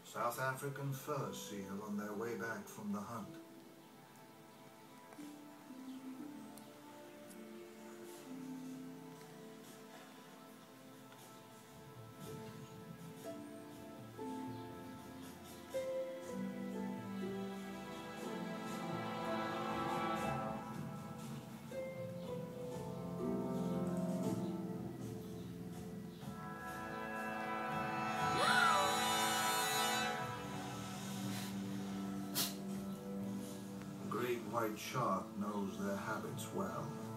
South African fur seal on their way back from the hunt. Great white shark knows their habits well.